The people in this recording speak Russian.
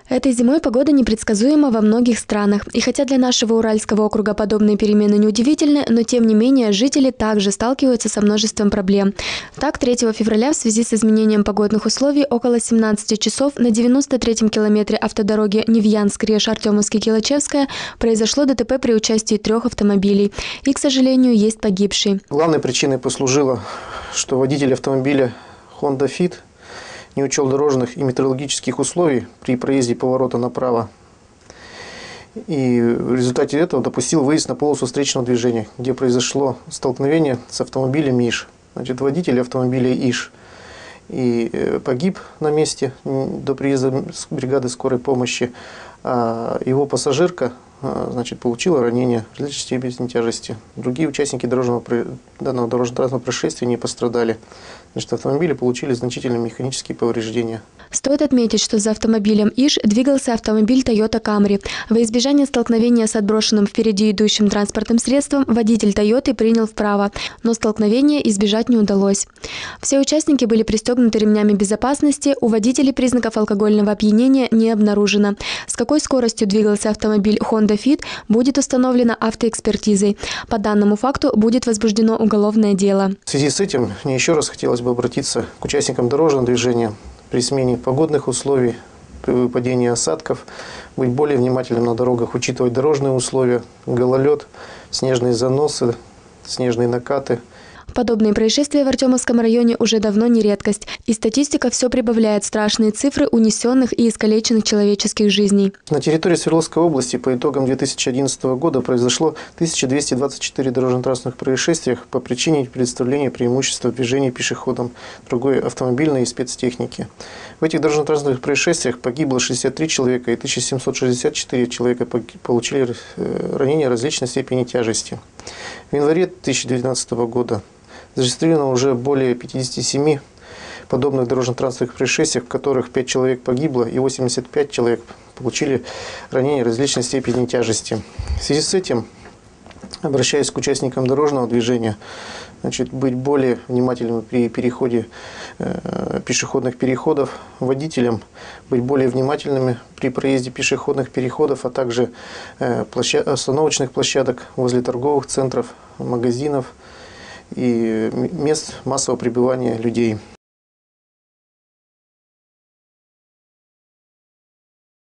Этой зимой погода непредсказуема во многих странах. И хотя для нашего Уральского округа подобные перемены неудивительны, но тем не менее жители также сталкиваются со множеством проблем. Так, 3 февраля в связи с изменением погодных условий около 17 часов на 93-м километре автодороги Невьянск-Реж-Артемовский-Килачевская произошло ДТП при участии 3 автомобилей. И, к сожалению, есть погибший. Главной причиной послужило, что водитель автомобиля Honda Fit не учел дорожных и метеорологических условий при проезде поворота направо. И в результате этого допустил выезд на полосу встречного движения, где произошло столкновение с автомобилем ИЖ. Значит, водитель автомобиля ИЖ и погиб на месте до приезда бригады скорой помощи, а его пассажирка получила ранение различной степени тяжести. Другие участники данного дорожно-транспортного происшествия не пострадали. Значит, автомобили получили значительные механические повреждения. Стоит отметить, что за автомобилем ИЖ двигался автомобиль Toyota Camry. Во избежание столкновения с отброшенным впереди идущим транспортным средством водитель Toyota принял вправо, но столкновения избежать не удалось. Все участники были пристегнуты ремнями безопасности, у водителей признаков алкогольного опьянения не обнаружено. С какой скоростью двигался автомобиль Honda Fit, будет установлено автоэкспертизой. По данному факту будет возбуждено уголовное дело. В связи с этим мне еще раз хотелось бы обратиться к участникам дорожного движения. При смене погодных условий, при выпадении осадков, быть более внимательным на дорогах, учитывать дорожные условия, гололед, снежные заносы, снежные накаты. Подобные происшествия в Артемовском районе уже давно не редкость. И статистика все прибавляет страшные цифры унесенных и искалеченных человеческих жизней. На территории Свердловской области по итогам 2011 года произошло 1224 дорожно-транспортных происшествий по причине предоставления преимущества в движении пешеходам, другой автомобильной и спецтехники. В этих дорожно-транспортных происшествиях погибло 63 человека и 1764 человека получили ранения различной степени тяжести. В январе 2019 года зарегистрировано уже более 57 подобных дорожно-транспортных происшествий, в которых 5 человек погибло и 85 человек получили ранения различной степени тяжести. В связи с этим, обращаясь к участникам дорожного движения, быть более внимательными при переходе пешеходных переходов, водителям быть более внимательными при проезде пешеходных переходов, а также остановочных площадок возле торговых центров, магазинов и мест массового пребывания людей.